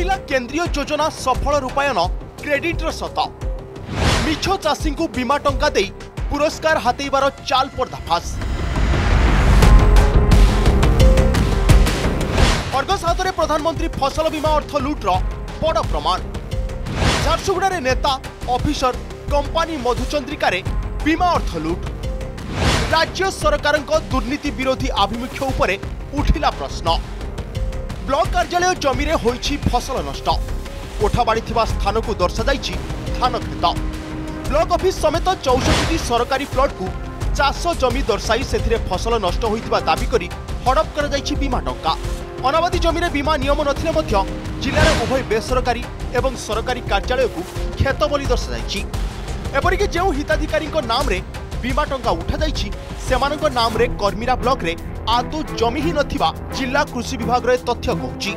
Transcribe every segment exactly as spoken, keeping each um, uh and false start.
मिला केंद्रीय योजना सफल रूपायन क्रेडिटर सत मिछ चाषी को बीमा टंका दे पुरस्कार हातेबार चाल पर्दाफाश। अर्गस हाथ प्रधानमंत्री फसल बीमा अर्थ लुट्र बड़ प्रमाण। झारसुगुड़ा नेता ऑफिसर कंपानी मधुचंद्रिका बीमा अर्थ लुट। राज्य सरकार दुर्नीति विरोधी आभिमुख्य उपरे उठिला प्रश्न। ब्लॉक कार्यालय जमी रे होईछि फसल नष्ट। कोठाबाड़ी थिबा स्थान को दर्शाई धान खेत। ब्लॉक ऑफिस समेत चौसठी सरकारी प्लॉट को चाष जमी दर्शाई से फसल नष्ट होइतिबा दाबी करी हड़प कर जाइछि बीमा टंका। अनाबादी जमी रे बीमा नियम नथिले मध्य जिल्लार उभय बेसरकारी एवं सरकारी कार्यालय को खेत बोली दर्शाई। एपरिक जो हिताधिकारी नाम रे बीमा टंका उठा जाइछि सेमानक नाम रे कर्मीरा ब्लॉक रे आदौ जमी ही नथिबा जिला कृषि विभाग रे तथ्य कहूछि।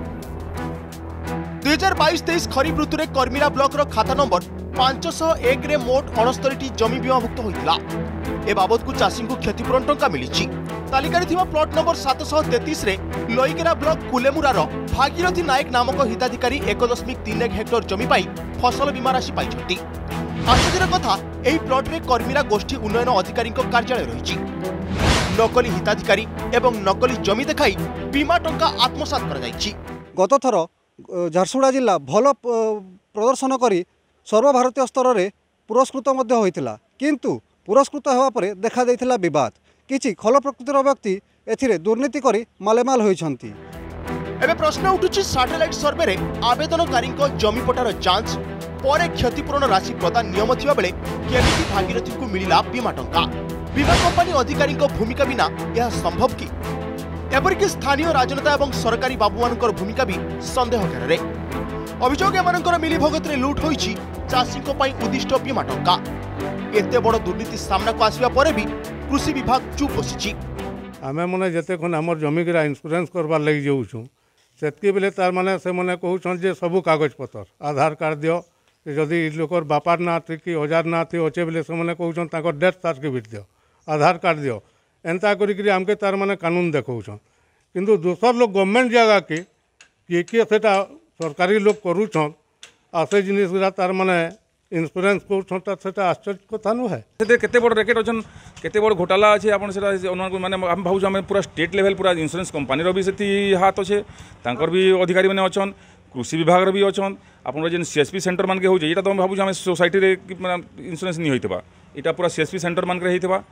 दुई हजार बाईस तेईस खरीफ ऋतु रे कर्मीरा ब्लॉक रो खाता नंबर पांच सौ एक रे मोट अणस्तरी जमी बीमाभुक्त होइतिला। ए बाबद को चाषी को क्षतिपूरण टंका मिलिछि। तालिकार थिबा प्लॉट नंबर सात सौ तैंतीस रे लईकेरा ब्लॉक कुलेमुरार भागीरथी नायक नामक हिताधिकारी एक दशमिक तीन एक हेक्टर जमी पाई फसल बीमा राशि पाइछंती। आश्चर्यर कथा एही प्लॉट रे कर्मीरा गोष्ठी उन्नयन अधिकारी कार्यालय रहिछि। नकली हिताधिकारी एवं नकली जमी देखाई बीमा टंका आत्मसात कर जाइछि। गत थर झारसुगुड़ा जिला भल प्रदर्शन करी सर्वभारतीय स्तर में पुरस्कृत मध्य होइतिला, किंतु पुरस्कृत होगा परे देखा देइथिला विवाद। किछि खल प्रकृतिर व्यक्ति एथिरे दुर्नीति करी मालेमाल होइछंती। एबे प्रश्न उठुछि सैटेलाइट सर्वे रे आवेदनकारी जमी पटार जांच परे क्षतिपूरण राशि प्रदान नियम थिबा बेले केमिति भागीरथी को मिलिला बीमा टंका। बीमा कंपानी अधिकारी भूमिका बिना यह संभव कि? एपरिक स्थानीय राजनेता एवं सरकारी बाबुमानकर भूमिका भी संदेह घेरे। अभियोग एमानकर मिलीभगत रे लूट होईछि चाषी को पई उद्दिष्ट बीमा टंका। एते बड़ दुर्नीति सामना को आसिबा परे भी कृषि विभाग चुप बसिछि। आमे मने जते कोन हमर जमी के इंश्योरेंस करबार लागि जाउछु सेतके बेले तार माने से मने कहउछन जे सब कागज पत्र आधार कार्ड दियो। जदि लोकर बापार ना थी कि हजार ना थी अच्छे बेले से मैंने कहूँ ताकर डेथ सर्टिफिकेट दियो आधार कार्ड दियो एंता करी आमके तार माने कानून देखौछन। किंतु दोसर लोग गवर्नमेंट जगह के किए किए सेटा सरकारी लोग करूछन आ से जिनिस गुरा तार माने इन्स्योरेंस करूछन सेटा आश्चर्य कथा नु है। सेते केते बड़ रैकेट अछन केते बड़ घोटाला अछि आपण सेटा माने हम भाबु हम पूरा स्टेट लेवल पूरा इंश्योरेंस कंपनी रो भी सेति हाथ अछि तांकर भी अधिकारी माने अछन कृषि विभाग भी अच्छन आपन जेन सीएसपी सेंटर मान के हो जाए तो भावुँ आम सोसाइटी रे इंश्योरेंस नहीं होता यहाँ पूरा सीएसपी सेंटर मान के होता।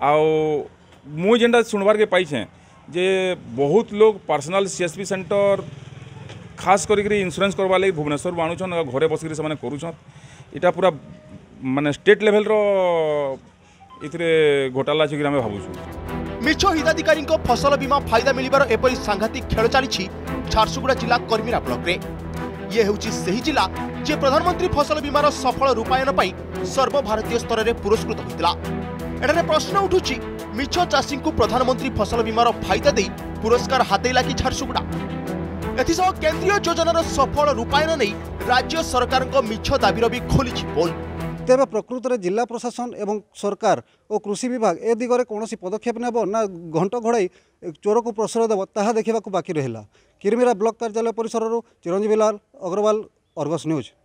मु जेनटा सुनबार के पाइछे जे बहुत लोग पर्सनल सीएसपी सेंटर खास करी इंश्योरेंस करवा लगी भुवनेश्वर आणुछन घरे बसिक से करूछन। यहाँ पूरा माने स्टेट लेवल रो इतरे घोटाला अछि आम भावुँ। मिछ हिताधिकारी फसल बीमा फायदा मिलिबार एपरि सांघातिक खेल चली झारसुगुड़ा जिला कर्मीरा ब्लॉक रे। ये होउछि सही जिला जे प्रधानमंत्री फसल बीमार सफल रूपायन पाई सर्वभारतीय स्तर में पुरस्कृत होइतिला। एठारे प्रश्न उठुछि मिछ चाषी को प्रधानमंत्री फसल बीमार फायदा दे पुरस्कार हातेला कि झारसुगुड़ा। एथिसह केंद्रीय योजनार सफल रूपायन नहीं राज्य सरकार मिछ दाबीर भी खोलिछि पोल। तेरे प्रकृत में जिला प्रशासन एवं सरकार और कृषि विभाग ए दिगरे कौन पदक्षेप नेब ना घंट घोड़ाई चोर को प्रश्रय देव ताहा देखा बाकी रहा। किरमिरा ब्लॉक कार्यालय परिसर चिरंजीवी लाल अग्रवाल, अर्गस न्यूज।